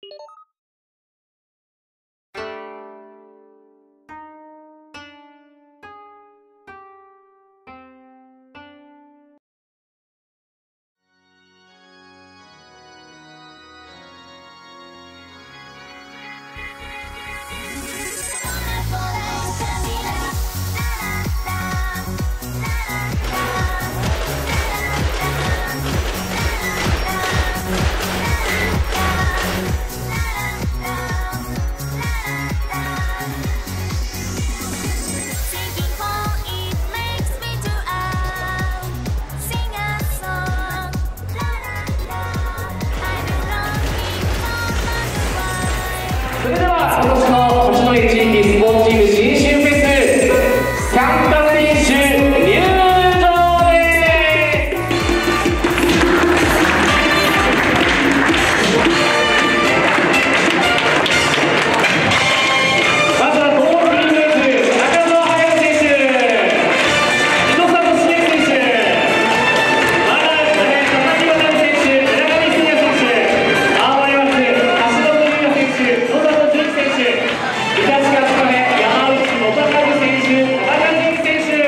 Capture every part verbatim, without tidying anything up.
それでは今年の星野市 e スポーツチーム新春フェス参加選手入場です。まずはゴールデンレース中澤隼選手、井戸里茂選手、まだ佐々木渡選手、村上信也選手、青森松橋本優也選手、野里純選手、東川彦根山内元和選手、田中仁選手。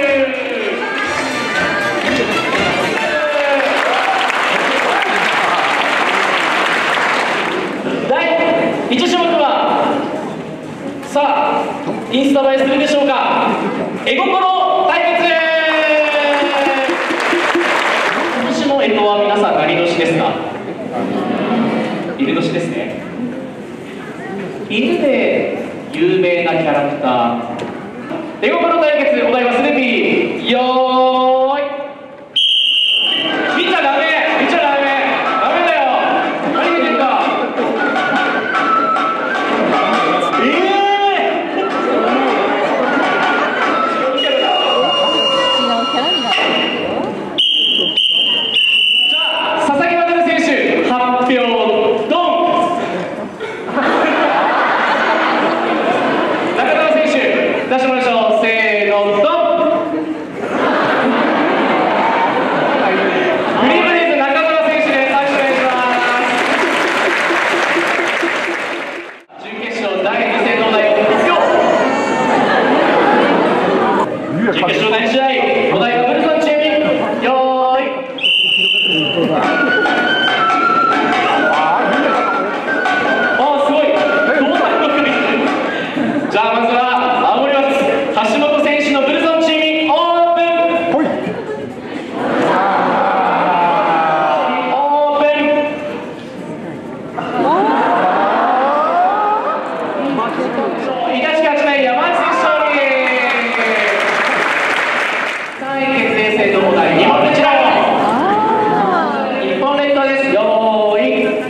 だいいち種目はさあインスタ映えするでしょうか、絵心対決。今年の干支は皆さん何年ですか？犬年ですね。犬で有名なキャラクター、絵心対決、お題はスヌーピー。よーい、見ちゃダメ、見ちゃダメ、ダメだよ。何見てんだ。ええー、 違うキャラになってるよ。 じゃあ佐々木渡選手発表ドン。中澤選手出してもらいましょう。せーのドン。グリーンブレイズ中澤選手です。よろしくお願いします。準決勝だいに戦のお題を発表。準決勝だいに試合、お題はブルゾンチーム。よーい、あ、すごい。胴体の国。じゃあまずは青森松橋本選手のブルゾンチームオープン。オープン。東勝ち名山内選手勝利。さんい決定戦のお題日本列島。日本列島です。よーい。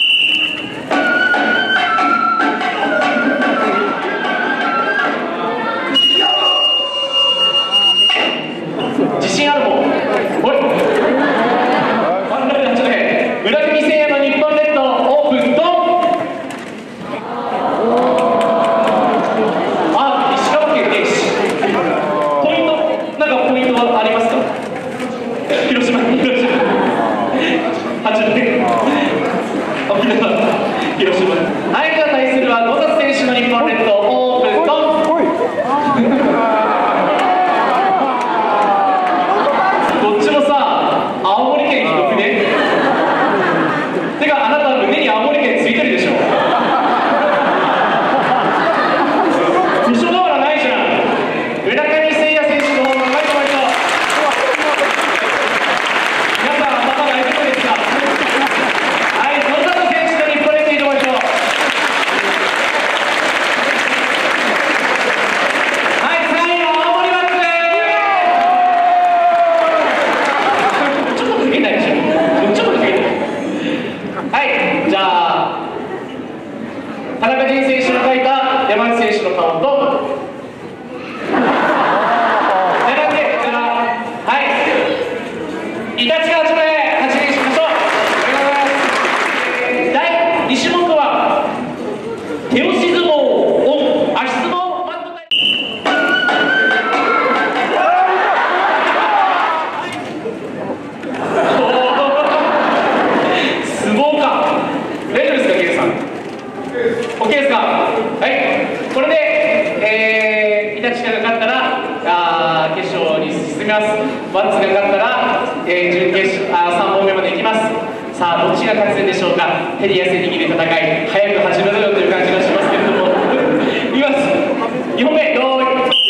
自信あるもん。おい。真ん中ではち名。村上誠也の日本列島オープンドン。あ、石川県電子。ポイント、なんかポイントはありますか？広島、広島。はち名。沖縄、広島。はい、じゃあ対するは野里選手の日本列島オープンドン。どっちもさ、青森県ひどくね。てか、あなた胸に青森県ついてるでしょ。一緒だからないじゃん。村上誠也選手の方の前と前と。皆さん、頭大丈夫ですか？はい、野里選手の日本列島いきましょう。はい、さんいは青森松。ちょっとかけないでしょ。ちょっとかけない。はい、じゃあ田中仁選手の描いた山内選手の顔と並んで、じゃあはい、イタチがはち名はち名しましょう。ありがとうございます。だいに種目は手押し相撲オン足相撲マット対。相撲か。大丈夫ですか、ケイさん。 スが勝ったら、えー、準決勝あさんぼんめまで行きます。さあどっちが勝つんでしょうか。手に汗握る戦い、早く始めろよという感じがしますけれどもいきます。にほんめ、よーい。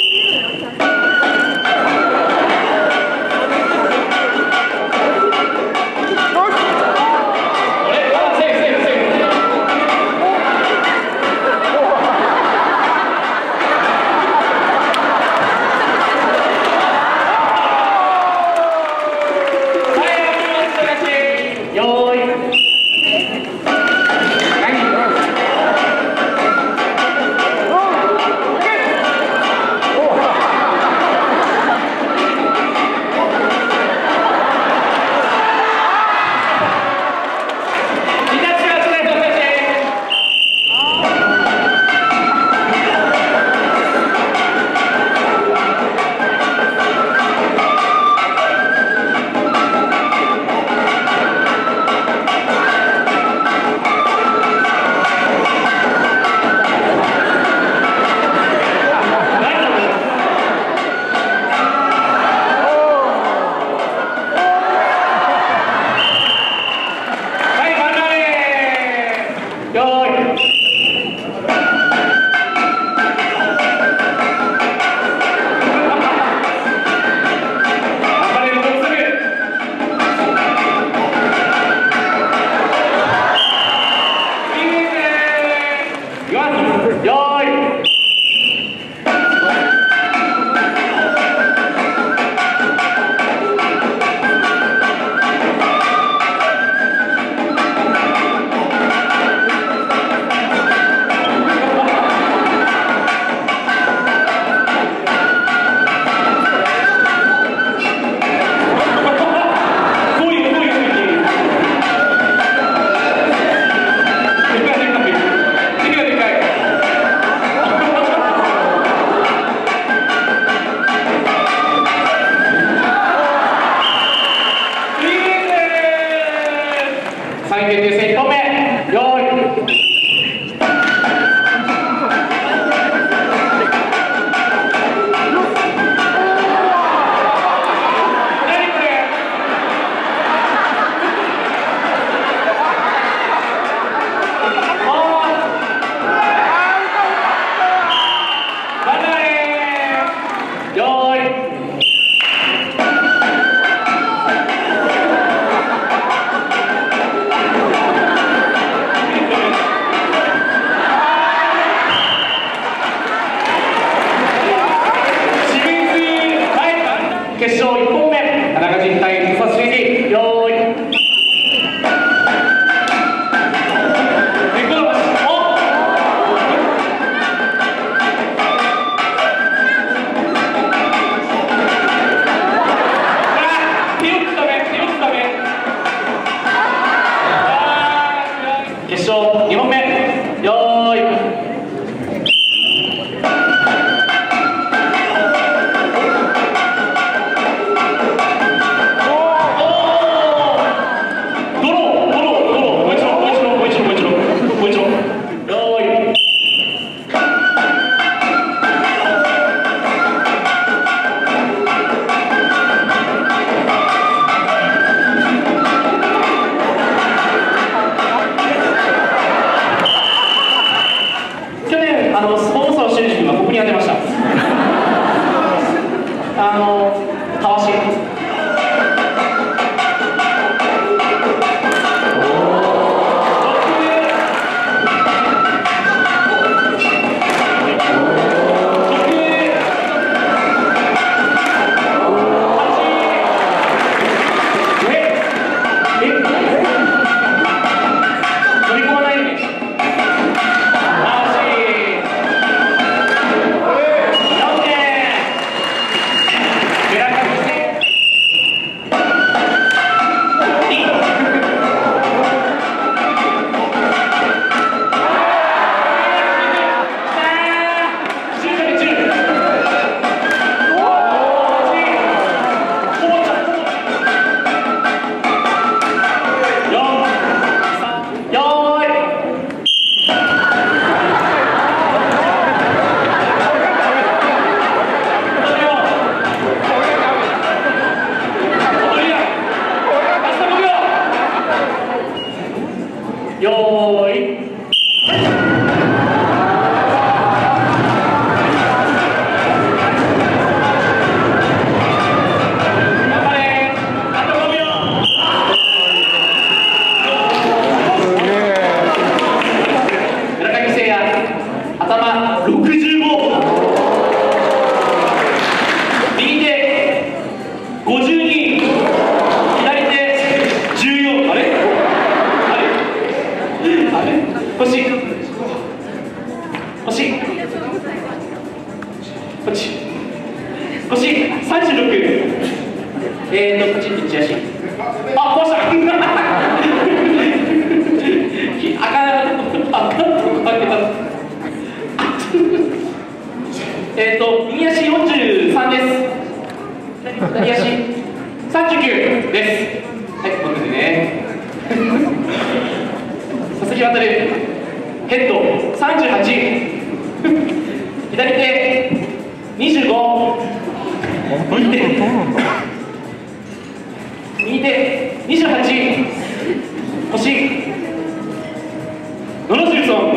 よーい腰腰こっち腰さんじゅうろくえーとこっち内足あ壊したあかんあかんとこ開けたえーと右足よんじゅうさんです左足さんじゅうきゅうですはい持っててね佐々木航ヘッドさんじゅうはち左手にじゅうご右手右手にじゅうはち腰ななじゅうさん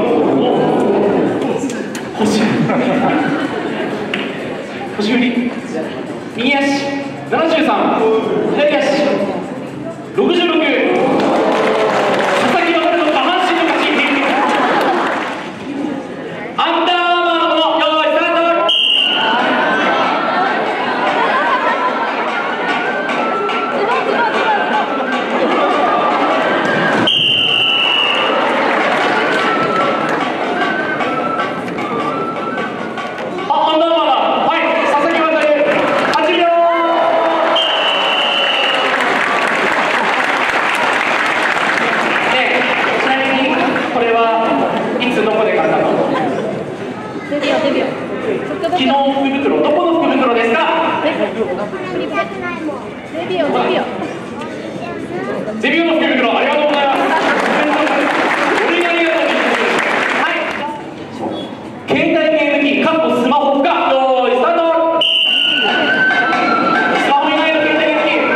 腰腰振り右足ななじゅうさん左足ろくじゅうろく佐々木航の下半身の勝ちアンダーマーの用意スタートあ、アンダーマーだはい佐々木航はちびょうねちなみにこれはいつどこで買ったのデビューデビュー昨日福袋どこの福袋ですかデビューデビューデビューの福袋ありがとうございます本当にありがとうございますはい携帯ゲーム機かっこスマホか用意スタートスマホ以外の携帯ゲーム機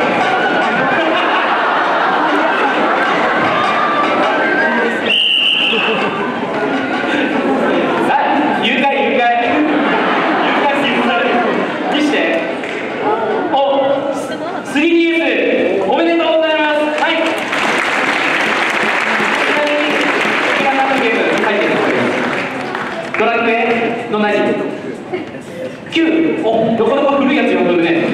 誘拐誘拐誘拐するにしてお スリーディーエス おめでとうございますはいちなみにこちら何のゲーム入ってるのかドラクエの何きゅうおどこどこ古いやつ読んでるね